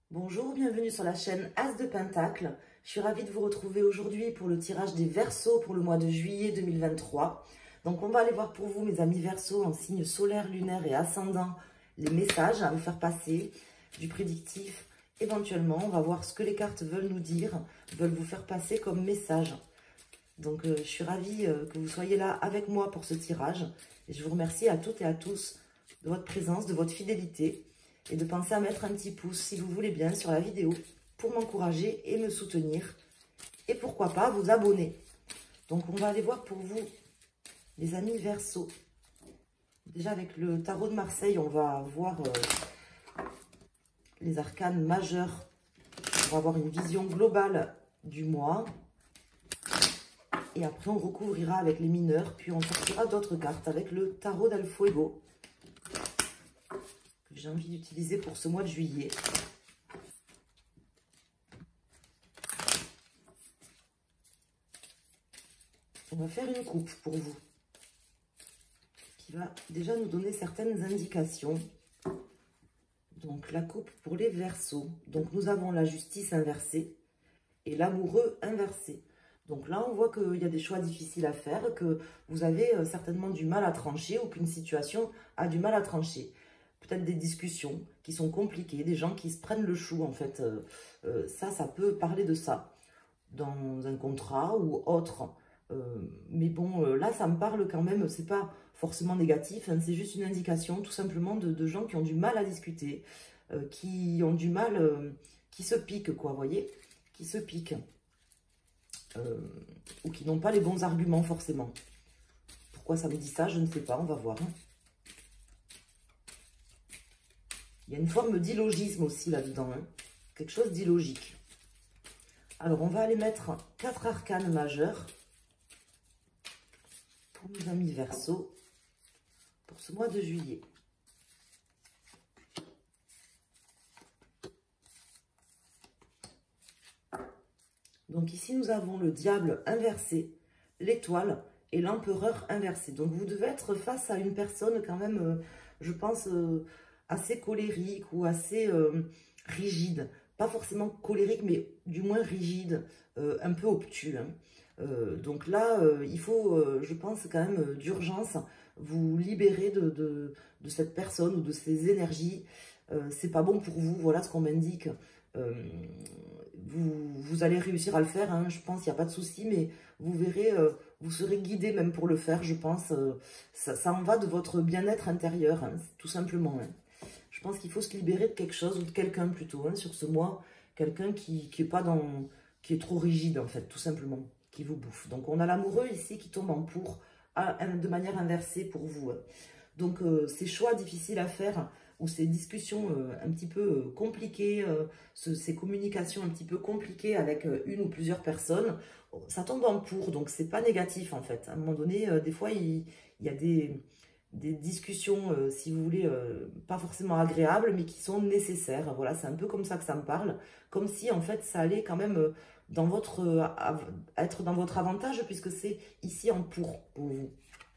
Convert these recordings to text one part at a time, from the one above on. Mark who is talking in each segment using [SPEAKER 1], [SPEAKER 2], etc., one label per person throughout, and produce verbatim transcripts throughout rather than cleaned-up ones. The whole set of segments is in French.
[SPEAKER 1] Bonjour, bienvenue sur la chaîne As de Pentacle. Je suis ravie de vous retrouver aujourd'hui pour le tirage des Verseaux pour le mois de juillet deux mille vingt-trois. Donc on va aller voir pour vous, mes amis Verseaux, en signe solaire, lunaire et ascendant, les messages à vous faire passer, du prédictif. Éventuellement, on va voir ce que les cartes veulent nous dire, veulent vous faire passer comme message. Donc euh, je suis ravie euh, que vous soyez là avec moi pour ce tirage. Et je vous remercie à toutes et à tous de votre présence, de votre fidélité. Et de penser à mettre un petit pouce, si vous voulez bien, sur la vidéo pour m'encourager et me soutenir. Et pourquoi pas vous abonner. Donc, on va aller voir pour vous, les amis Verseaux. Déjà, avec le tarot de Marseille, on va voir euh, les arcanes majeurs. On va avoir une vision globale du mois. Et après, on recouvrira avec les mineurs. Puis, on sortira d'autres cartes avec le tarot d'El Fuego, que j'ai envie d'utiliser pour ce mois de juillet. On va faire une coupe pour vous, qui va déjà nous donner certaines indications. Donc, la coupe pour les Verseaux. Donc, nous avons la justice inversée et l'amoureux inversé. Donc là, on voit qu'il y a des choix difficiles à faire, que vous avez certainement du mal à trancher ou qu'une situation a du mal à trancher. Peut-être des discussions qui sont compliquées, des gens qui se prennent le chou, en fait. Euh, euh, ça, ça peut parler de ça dans un contrat ou autre. Euh, mais bon, euh, là, ça me parle quand même, c'est pas forcément négatif, hein, c'est juste une indication, tout simplement, de, de gens qui ont du mal à discuter, euh, qui ont du mal, euh, qui se piquent, quoi, vous voyez, qui se piquent. Euh, ou qui n'ont pas les bons arguments, forcément. Pourquoi ça me dit ça, je ne sais pas, on va voir. Hein. Il y a une forme d'illogisme aussi là-dedans, hein. Quelque chose d'illogique. Alors, on va aller mettre quatre arcanes majeures pour nos amis Verseaux pour ce mois de juillet. Donc ici, nous avons le diable inversé, l'étoile et l'empereur inversé. Donc, vous devez être face à une personne quand même, euh, je pense... Euh, assez colérique ou assez euh, rigide. Pas forcément colérique, mais du moins rigide, euh, un peu obtus. Hein. Euh, donc là, euh, il faut, euh, je pense, quand même, euh, d'urgence, vous libérer de, de, de cette personne ou de ces énergies. Euh, c'est pas bon pour vous, voilà ce qu'on m'indique. Euh, vous, vous allez réussir à le faire, hein, je pense, il n'y a pas de souci, mais vous verrez, euh, vous serez guidé même pour le faire, je pense. Euh, ça, ça en va de votre bien-être intérieur, hein, tout simplement. Hein. Je pense qu'il faut se libérer de quelque chose ou de quelqu'un plutôt hein, sur ce mois. Quelqu'un qui, qui est pas dans, qui est trop rigide en fait, tout simplement, qui vous bouffe. Donc on a l'amoureux ici qui tombe en pour, à, de manière inversée pour vous. Hein. Donc euh, ces choix difficiles à faire ou ces discussions euh, un petit peu euh, compliquées, euh, ce, ces communications un petit peu compliquées avec euh, une ou plusieurs personnes, ça tombe en pour. Donc c'est pas négatif en fait. À un moment donné, euh, des fois il, il y a des des discussions, euh, si vous voulez, euh, pas forcément agréables, mais qui sont nécessaires. Voilà, c'est un peu comme ça que ça me parle. Comme si, en fait, ça allait quand même euh, dans votre, euh, être dans votre avantage, puisque c'est ici en pour, pour vous.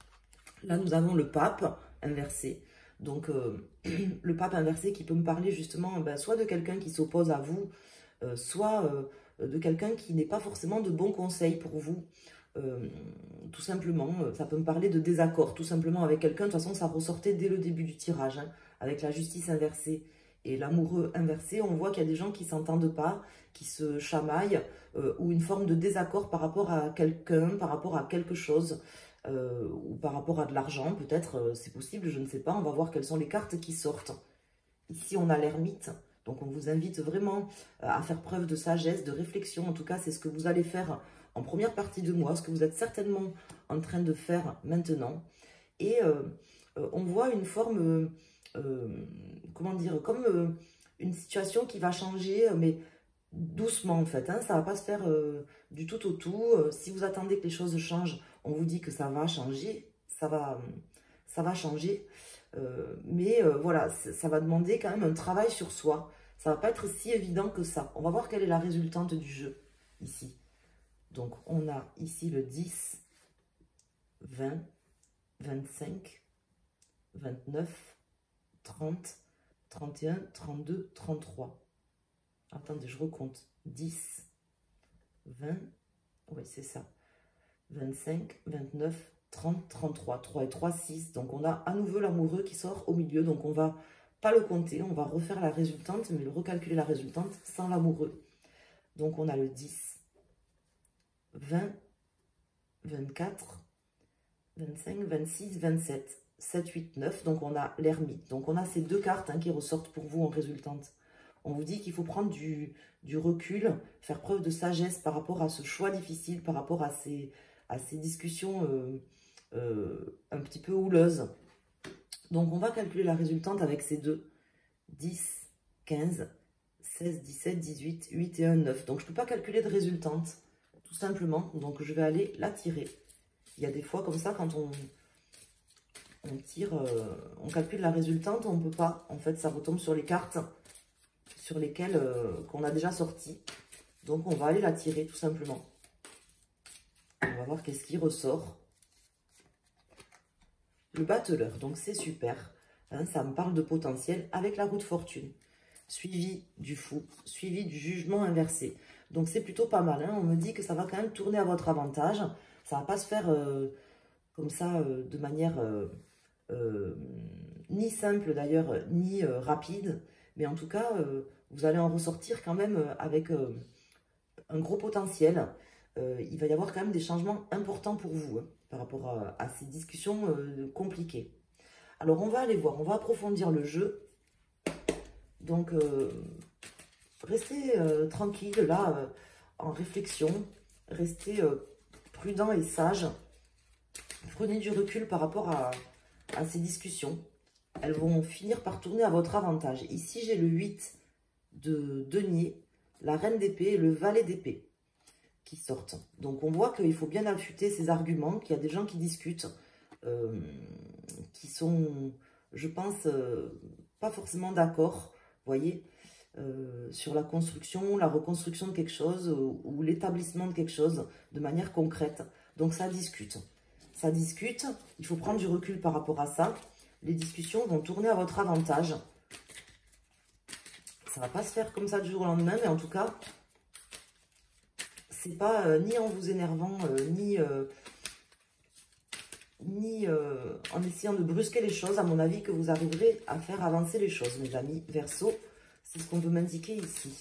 [SPEAKER 1] Là, nous avons le pape inversé. Donc, euh, le pape inversé qui peut me parler justement, ben, soit de quelqu'un qui s'oppose à vous, euh, soit euh, de quelqu'un qui n'est pas forcément de bons conseils pour vous. Euh, tout simplement, ça peut me parler de désaccord, tout simplement avec quelqu'un. De toute façon, ça ressortait dès le début du tirage, hein, avec la justice inversée et l'amoureux inversé. On voit qu'il y a des gens qui ne s'entendent pas, qui se chamaillent, euh, ou une forme de désaccord par rapport à quelqu'un, par rapport à quelque chose, euh, ou par rapport à de l'argent, peut-être, euh, c'est possible, je ne sais pas. On va voir quelles sont les cartes qui sortent. Ici, on a l'ermite. Donc, on vous invite vraiment à faire preuve de sagesse, de réflexion. En tout cas, c'est ce que vous allez faire en première partie de mois, ce que vous êtes certainement en train de faire maintenant. Et euh, euh, on voit une forme, euh, euh, comment dire, comme euh, une situation qui va changer, mais doucement en fait. Hein, ça ne va pas se faire euh, du tout au tout. Euh, si vous attendez que les choses changent, on vous dit que ça va changer. Ça va, ça va changer. Euh, mais euh, voilà, ça va demander quand même un travail sur soi. Ça ne va pas être si évident que ça. On va voir quelle est la résultante du jeu, ici. Donc, on a ici le dix, vingt, vingt-cinq, vingt-neuf, trente, trente et un, trente-deux, trente-trois. Attendez, je recompte. dix, vingt, oui, c'est ça. vingt-cinq, vingt-neuf, trente, trente-trois. trois et trois, six. Donc, on a à nouveau l'amoureux qui sort au milieu. Donc, on va pas le compter. On va refaire la résultante, mais le recalculer la résultante sans l'amoureux. Donc, on a le dix, vingt, vingt-quatre, vingt-cinq, vingt-six, vingt-sept, sept, huit, neuf. Donc, on a l'ermite. Donc, on a ces deux cartes hein, qui ressortent pour vous en résultante. On vous dit qu'il faut prendre du, du recul, faire preuve de sagesse par rapport à ce choix difficile, par rapport à ces, à ces discussions euh, euh, un petit peu houleuses. Donc, on va calculer la résultante avec ces deux. dix, quinze, seize, dix-sept, dix-huit, huit et un, neuf. Donc, je ne peux pas calculer de résultante, tout simplement. Donc, je vais aller la tirer. Il y a des fois comme ça, quand on, on tire, euh, on calcule la résultante, on ne peut pas. En fait, ça retombe sur les cartes sur lesquelles euh, qu'on a déjà sorti. Donc, on va aller la tirer, tout simplement. On va voir qu'est-ce qui ressort. Le battleur, donc c'est super. Hein, ça me parle de potentiel avec la roue de fortune. Suivi du fou, suivi du jugement inversé. Donc c'est plutôt pas mal. Hein. On me dit que ça va quand même tourner à votre avantage. Ça va pas se faire euh, comme ça euh, de manière euh, euh, ni simple d'ailleurs, ni euh, rapide. Mais en tout cas, euh, vous allez en ressortir quand même euh, avec euh, un gros potentiel. Euh, il va y avoir quand même des changements importants pour vous hein, par rapport à, à ces discussions euh, compliquées. Alors, on va aller voir, on va approfondir le jeu. Donc, euh, restez euh, tranquille, là, euh, en réflexion. Restez euh, prudent et sage. Prenez du recul par rapport à, à ces discussions. Elles vont finir par tourner à votre avantage. Ici, j'ai le huit de denier, la reine d'épée et le valet d'épée qui sortent. Donc, on voit qu'il faut bien affûter ces arguments, qu'il y a des gens qui discutent, euh, qui sont, je pense, euh, pas forcément d'accord, vous voyez, euh, sur la construction, la reconstruction de quelque chose ou, ou l'établissement de quelque chose de manière concrète. Donc, ça discute. Ça discute, il faut prendre du recul par rapport à ça. Les discussions vont tourner à votre avantage. Ça ne va pas se faire comme ça du jour au lendemain, mais en tout cas, c'est pas euh, ni en vous énervant, euh, ni, euh, ni euh, en essayant de brusquer les choses, à mon avis, que vous arriverez à faire avancer les choses, mes amis. Verseau, c'est ce qu'on peut m'indiquer ici.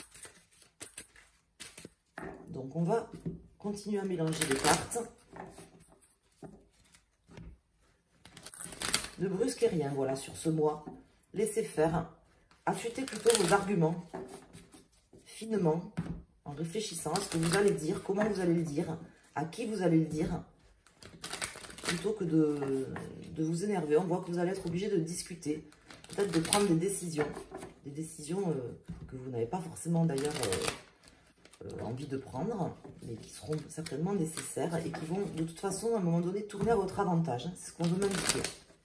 [SPEAKER 1] Donc, on va continuer à mélanger les cartes. Ne brusquez rien, voilà, sur ce mois. Laissez faire. Affûtez plutôt vos arguments finement, en réfléchissant à ce que vous allez dire, comment vous allez le dire, à qui vous allez le dire, plutôt que de, de vous énerver. On voit que vous allez être obligé de discuter, peut-être de prendre des décisions, des décisions euh, que vous n'avez pas forcément d'ailleurs euh, euh, envie de prendre, mais qui seront certainement nécessaires et qui vont de toute façon à un moment donné tourner à votre avantage. C'est ce qu'on veut m'indiquer.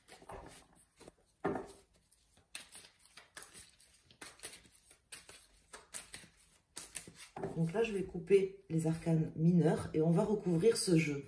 [SPEAKER 1] Donc là, je vais couper les arcanes mineurs et on va recouvrir ce jeu.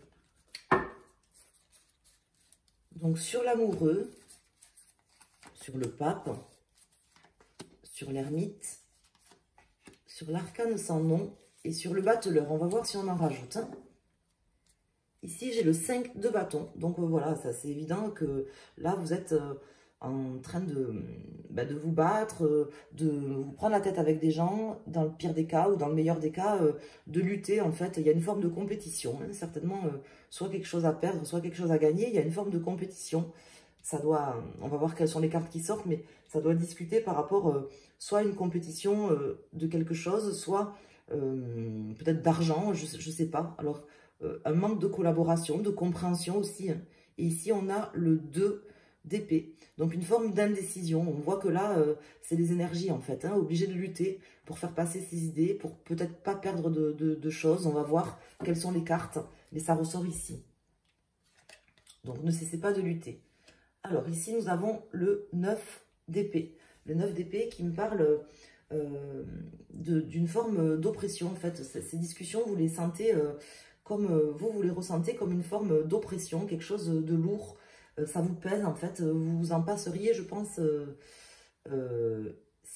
[SPEAKER 1] Donc sur l'amoureux, sur le pape, sur l'ermite, sur l'arcane sans nom et sur le battleur. On va voir si on en rajoute. Hein. Ici, j'ai le cinq de bâton. Donc euh, voilà, ça c'est évident que là, vous êtes euh, en train de, bah, de vous battre, euh, de vous prendre la tête avec des gens, dans le pire des cas ou dans le meilleur des cas, euh, de lutter. En fait, il y a une forme de compétition. Hein, certainement, euh, soit quelque chose à perdre, soit quelque chose à gagner. Il y a une forme de compétition. Ça doit, on va voir quelles sont les cartes qui sortent, mais ça doit discuter par rapport euh, soit à une compétition euh, de quelque chose, soit euh, peut-être d'argent, je ne sais pas. Alors, euh, un manque de collaboration, de compréhension aussi. Hein. Et ici, on a le deux d'épée. Donc, une forme d'indécision. On voit que là, euh, c'est les énergies, en fait. Hein, obligé de lutter pour faire passer ses idées, pour peut-être pas perdre de, de, de choses. On va voir quelles sont les cartes, mais ça ressort ici. Donc, ne cessez pas de lutter. Alors, ici, nous avons le neuf d'épée. Le neuf d'épée qui me parle euh, d'une forme d'oppression, en fait. Ces discussions, vous les sentez euh, comme... Euh, vous, vous les ressentez comme une forme d'oppression, quelque chose de lourd. Euh, ça vous pèse, en fait. Vous vous en passeriez, je pense, euh, euh,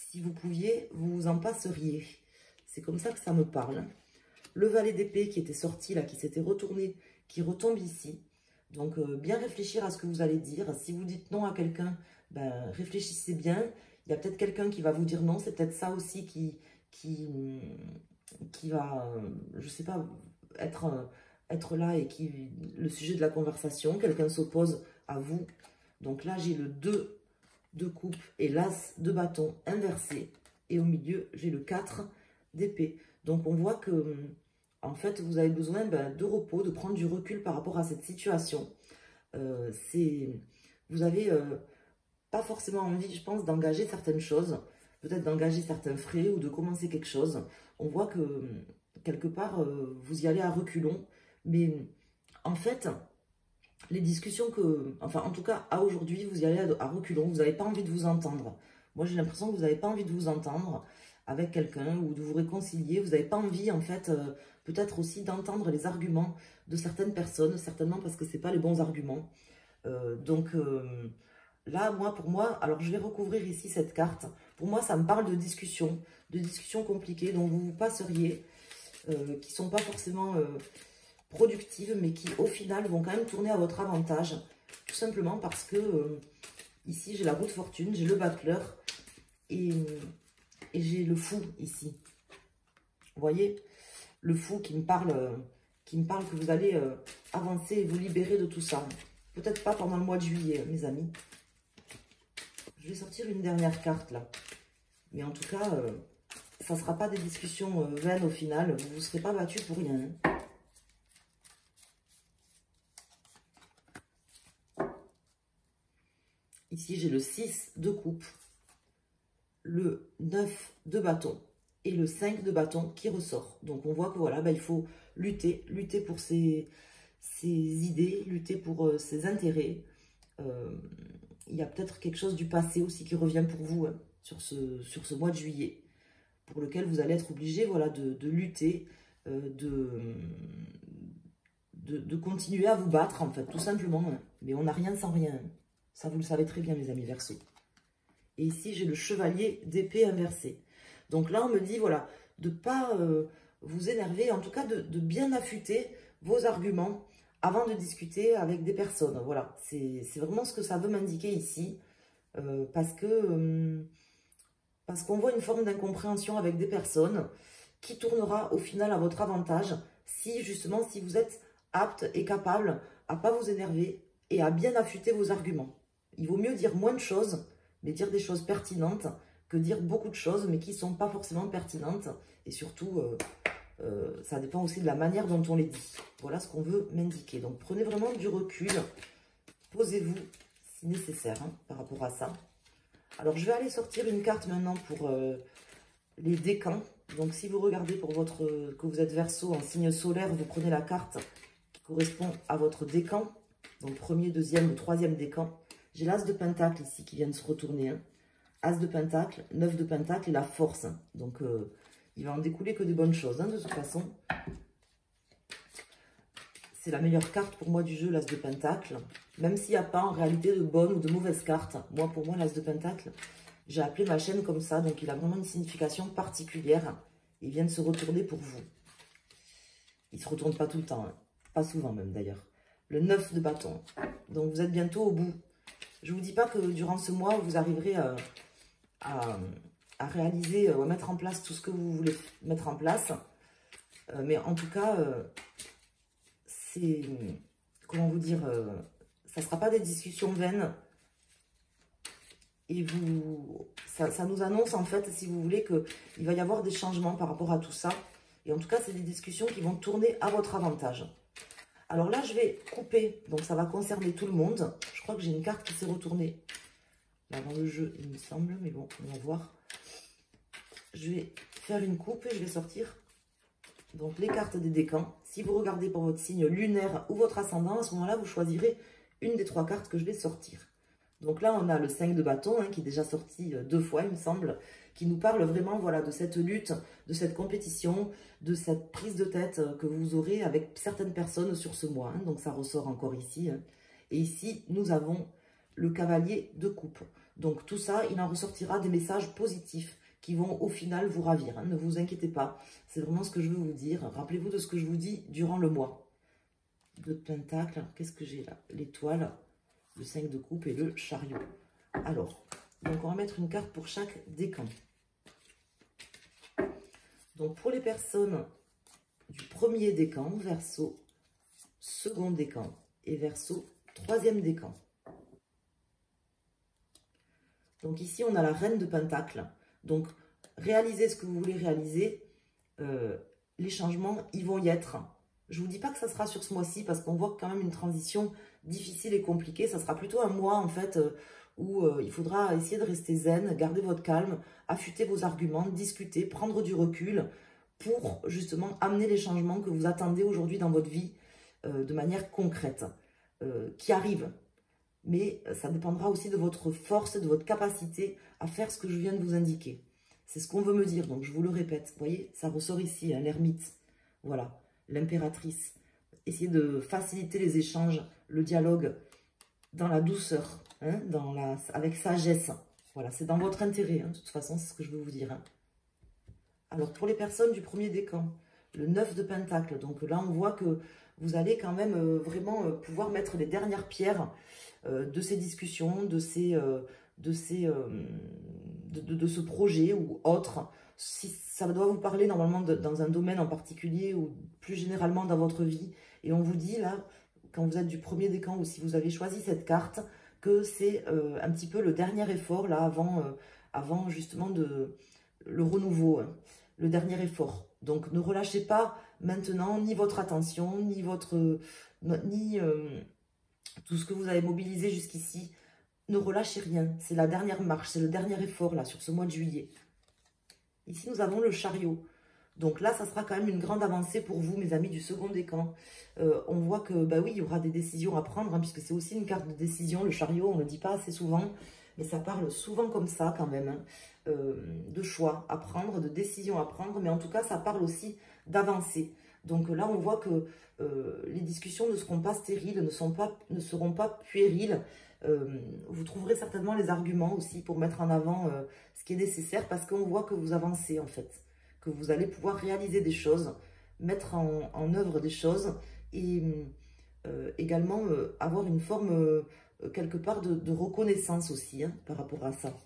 [SPEAKER 1] Si vous pouviez, vous vous en passeriez. C'est comme ça que ça me parle. Le valet d'épée qui était sorti là, qui s'était retourné, qui retombe ici. Donc, euh, bien réfléchir à ce que vous allez dire. Si vous dites non à quelqu'un, ben, réfléchissez bien. Il y a peut-être quelqu'un qui va vous dire non. C'est peut-être ça aussi qui, qui, qui va, euh, je sais pas, être, euh, être là et qui le sujet de la conversation. Quelqu'un s'oppose à vous. Donc là, j'ai le deux de coupe et l'as de bâton inversé. Et au milieu, j'ai le quatre d'épée. Donc, on voit que, en fait, vous avez besoin ben, de repos, de prendre du recul par rapport à cette situation. Euh, c'est, vous avez euh, pas forcément envie, je pense, d'engager certaines choses. Peut-être d'engager certains frais ou de commencer quelque chose. On voit que, quelque part, euh, vous y allez à reculons. Mais, en fait, les discussions que... Enfin, en tout cas, à aujourd'hui, vous y allez à, à reculons. Vous n'avez pas envie de vous entendre. Moi, j'ai l'impression que vous n'avez pas envie de vous entendre avec quelqu'un ou de vous réconcilier. Vous n'avez pas envie, en fait, euh, peut-être aussi d'entendre les arguments de certaines personnes, certainement parce que ce n'est pas les bons arguments. Euh, donc, euh, là, moi, pour moi, alors je vais recouvrir ici cette carte. Pour moi, ça me parle de discussions, de discussions compliquées dont vous vous passeriez, euh, qui ne sont pas forcément euh, productives, mais qui, au final, vont quand même tourner à votre avantage. Tout simplement parce que, euh, ici, j'ai la roue de fortune, j'ai le battleur et... Et j'ai le fou ici. Vous voyez, le fou qui me parle, euh, qui me parle que vous allez euh, avancer et vous libérer de tout ça. Peut-être pas pendant le mois de juillet, mes amis. Je vais sortir une dernière carte là. Mais en tout cas, euh, ça ne sera pas des discussions euh, vaines au final. Vous ne serez pas battu pour rien. Hein. Ici, j'ai le six de coupe, le neuf de bâton et le cinq de bâton qui ressort. Donc, on voit que voilà, ben, il faut lutter, lutter pour ses, ses idées, lutter pour euh, ses intérêts. Euh, il y a peut-être quelque chose du passé aussi qui revient pour vous hein, sur, ce, sur ce mois de juillet, pour lequel vous allez être obligé voilà, de, de lutter, euh, de, de, de continuer à vous battre, en fait, tout simplement. Hein. Mais on n'a rien sans rien. Ça, vous le savez très bien, mes amis Verseau. Et ici, j'ai le chevalier d'épée inversé. Donc là, on me dit, voilà, de ne pas euh, vous énerver, en tout cas de, de bien affûter vos arguments avant de discuter avec des personnes. Voilà, c'est vraiment ce que ça veut m'indiquer ici. Euh, parce que euh, parce qu'on voit une forme d'incompréhension avec des personnes qui tournera au final à votre avantage si, justement, si vous êtes apte et capable à ne pas vous énerver et à bien affûter vos arguments. Il vaut mieux dire moins de choses, mais dire des choses pertinentes, que dire beaucoup de choses, mais qui ne sont pas forcément pertinentes. Et surtout, euh, euh, ça dépend aussi de la manière dont on les dit. Voilà ce qu'on veut m'indiquer. Donc, prenez vraiment du recul. Posez-vous, si nécessaire, hein, par rapport à ça. Alors, je vais aller sortir une carte maintenant pour euh, les décans. Donc, si vous regardez pour votre que vous êtes Verseau en signe solaire, vous prenez la carte qui correspond à votre décan. Donc, premier, deuxième ou troisième décan. J'ai l'as de pentacle ici qui vient de se retourner. Hein. As de pentacle, neuf de pentacle et la force. Hein. Donc, euh, il va en découler que des bonnes choses, hein, de toute façon. C'est la meilleure carte pour moi du jeu, l'as de pentacle. Même s'il n'y a pas en réalité de bonnes ou de mauvaises cartes. Moi, pour moi, l'as de pentacle, j'ai appelé ma chaîne comme ça. Donc, il a vraiment une signification particulière. Il vient de se retourner pour vous. Il ne se retourne pas tout le temps. Hein. Pas souvent même, d'ailleurs. Le neuf de bâton. Donc, vous êtes bientôt au bout. Je ne vous dis pas que durant ce mois, vous arriverez à, à, à réaliser, à mettre en place tout ce que vous voulez mettre en place. Euh, mais en tout cas, euh, c'est, comment vous dire, euh, ça ne sera pas des discussions vaines. Et vous, ça, ça nous annonce en fait, si vous voulez, qu'il va y avoir des changements par rapport à tout ça. Et en tout cas, c'est des discussions qui vont tourner à votre avantage. Alors là, je vais couper, donc ça va concerner tout le monde. Je crois que j'ai une carte qui s'est retournée là dans le jeu, il me semble, mais bon, on va voir. Je vais faire une coupe et je vais sortir donc les cartes des décans. Si vous regardez pour votre signe lunaire ou votre ascendant, à ce moment-là, vous choisirez une des trois cartes que je vais sortir. Donc là, on a le cinq de bâton, hein, qui est déjà sorti deux fois, il me semble, qui nous parle vraiment voilà, de cette lutte, de cette compétition, de cette prise de tête que vous aurez avec certaines personnes sur ce mois. Hein. Donc ça ressort encore ici. Hein. Et ici, nous avons le cavalier de coupe. Donc tout ça, il en ressortira des messages positifs, qui vont au final vous ravir. Hein. Ne vous inquiétez pas, c'est vraiment ce que je veux vous dire. Rappelez-vous de ce que je vous dis durant le mois. Deux de Pentacle, qu'est-ce que j'ai là? L'étoile, le cinq de coupe et le chariot. Alors, donc on va mettre une carte pour chaque décan. Donc pour les personnes du premier décan, Verseau, second décan et Verseau, troisième décan. Donc ici, on a la reine de Pentacle. Donc, réalisez ce que vous voulez réaliser. Euh, les changements, ils vont y être. Je ne vous dis pas que ça sera sur ce mois-ci, parce qu'on voit quand même une transition difficile et compliquée. Ça sera plutôt un mois, en fait, euh, où euh, il faudra essayer de rester zen, garder votre calme, affûter vos arguments, discuter, prendre du recul pour, justement, amener les changements que vous attendez aujourd'hui dans votre vie euh, de manière concrète, euh, qui arrivent. Mais ça dépendra aussi de votre force, de votre capacité à faire ce que je viens de vous indiquer. C'est ce qu'on veut me dire, donc je vous le répète. Vous voyez, ça ressort ici, hein, l'ermite. Voilà, l'impératrice. Essayez de faciliter les échanges, le dialogue, dans la douceur, hein, dans la, avec sagesse. Voilà, c'est dans votre intérêt, hein, de toute façon, c'est ce que je veux vous dire. Hein. Alors, pour les personnes du premier décan, le neuf de Pentacle. Donc là, on voit que vous allez quand même euh, vraiment euh, pouvoir mettre les dernières pierres euh, de ces discussions, de, ces, euh, de, ces, euh, de, de, de ce projet ou autre. Si ça doit vous parler normalement de, dans un domaine en particulier ou plus généralement dans votre vie. Et on vous dit là, quand vous êtes du premier décan ou si vous avez choisi cette carte, que c'est euh, un petit peu le dernier effort là avant, euh, avant justement de, le renouveau, hein, le dernier effort. Donc, ne relâchez pas maintenant ni votre attention, ni votre ni euh, tout ce que vous avez mobilisé jusqu'ici. Ne relâchez rien. C'est la dernière marche, c'est le dernier effort là sur ce mois de juillet. Ici, nous avons le chariot. Donc là, ça sera quand même une grande avancée pour vous, mes amis du second décan. Euh, on voit que, bah oui, il y aura des décisions à prendre, hein, puisque c'est aussi une carte de décision. Le chariot, on ne le dit pas assez souvent, mais ça parle souvent comme ça quand même. Hein. Euh, de choix à prendre, de décisions à prendre, mais en tout cas, ça parle aussi d'avancer. Donc là, on voit que euh, les discussions ne seront pas stériles, ne, sont pas, ne seront pas puériles. Euh, vous trouverez certainement les arguments aussi pour mettre en avant euh, ce qui est nécessaire, parce qu'on voit que vous avancez en fait, que vous allez pouvoir réaliser des choses, mettre en, en œuvre des choses et euh, également euh, avoir une forme euh, quelque part de, de reconnaissance aussi hein, par rapport à ça.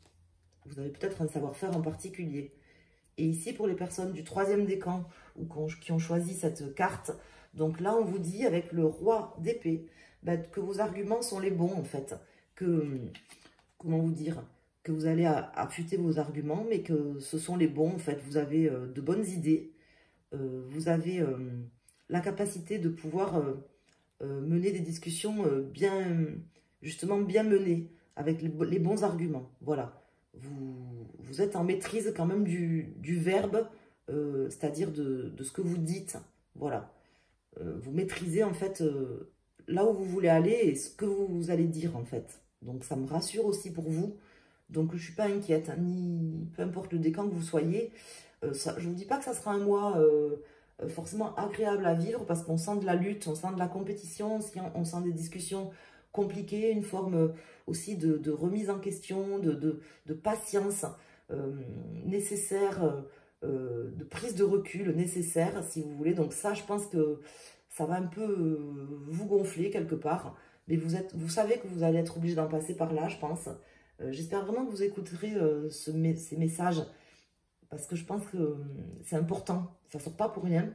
[SPEAKER 1] Vous avez peut-être un savoir-faire en particulier. Et ici, pour les personnes du troisième décan ou qui ont choisi cette carte, donc là, on vous dit avec le roi d'épée, bah, que vos arguments sont les bons, en fait. Que, comment vous dire, que vous allez affûter vos arguments, mais que ce sont les bons, en fait. Vous avez euh, de bonnes idées. Euh, vous avez euh, la capacité de pouvoir euh, euh, mener des discussions euh, bien, justement, bien menées, avec les, les bons arguments. Voilà. Vous, vous êtes en maîtrise quand même du, du verbe, euh, c'est-à-dire de, de ce que vous dites. Voilà. Euh, vous maîtrisez en fait euh, là où vous voulez aller et ce que vous, vous allez dire en fait. Donc ça me rassure aussi pour vous. Donc je ne suis pas inquiète, hein, ni peu importe le décan que vous soyez. Euh, ça, je ne vous dis pas que ça sera un mois euh, forcément agréable à vivre parce qu'on sent de la lutte, on sent de la compétition, on sent des discussions compliqué, une forme aussi de, de remise en question, de, de, de patience euh, nécessaire, euh, de prise de recul nécessaire, si vous voulez. Donc ça, je pense que ça va un peu euh, vous gonfler quelque part. Mais vous, êtes, vous savez que vous allez être obligé d'en passer par là, je pense. Euh, J'espère vraiment que vous écouterez euh, ce, ces messages, parce que je pense que euh, c'est important. Ça ne sort pas pour rien.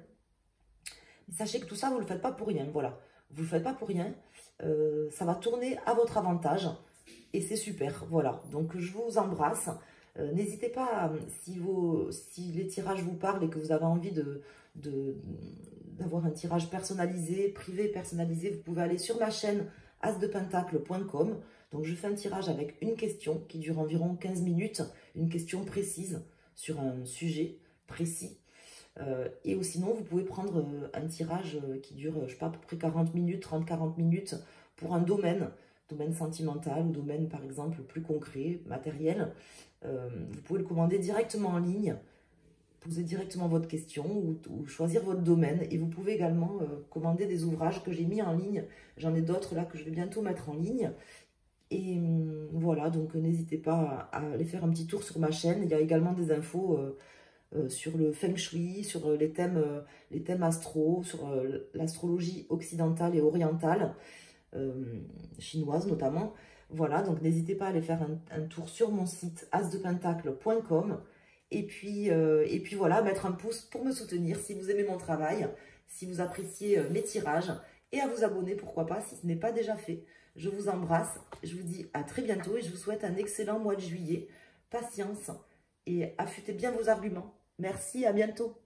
[SPEAKER 1] Mais sachez que tout ça, vous ne le faites pas pour rien. Voilà. Vous ne le faites pas pour rien. Euh, ça va tourner à votre avantage et c'est super, voilà. Donc je vous embrasse, euh, n'hésitez pas, si, vos, si les tirages vous parlent et que vous avez envie de, de, d'avoir un tirage personnalisé, privé personnalisé, vous pouvez aller sur ma chaîne as de pentacle point com. Donc je fais un tirage avec une question qui dure environ quinze minutes, une question précise sur un sujet précis. Euh, et ou sinon, vous pouvez prendre euh, un tirage euh, qui dure, je sais pas, à peu près quarante minutes, trente à quarante minutes pour un domaine, domaine sentimental ou domaine, par exemple, plus concret, matériel. Euh, vous pouvez le commander directement en ligne, poser directement votre question ou, ou choisir votre domaine. Et vous pouvez également euh, commander des ouvrages que j'ai mis en ligne. J'en ai d'autres là que je vais bientôt mettre en ligne. Et hum, voilà, donc n'hésitez pas à, à aller faire un petit tour sur ma chaîne. Il y a également des infos euh, euh, sur le feng shui, sur euh, les thèmes, euh, les thèmes astro, sur euh, l'astrologie occidentale et orientale, euh, chinoise notamment. Voilà, donc n'hésitez pas à aller faire un, un tour sur mon site as de pentacle point com. Et puis, euh, et puis voilà, mettre un pouce pour me soutenir si vous aimez mon travail, si vous appréciez euh, mes tirages, et à vous abonner, pourquoi pas, si ce n'est pas déjà fait. Je vous embrasse, je vous dis à très bientôt et je vous souhaite un excellent mois de juillet. Patience et affûtez bien vos arguments. Merci, à bientôt.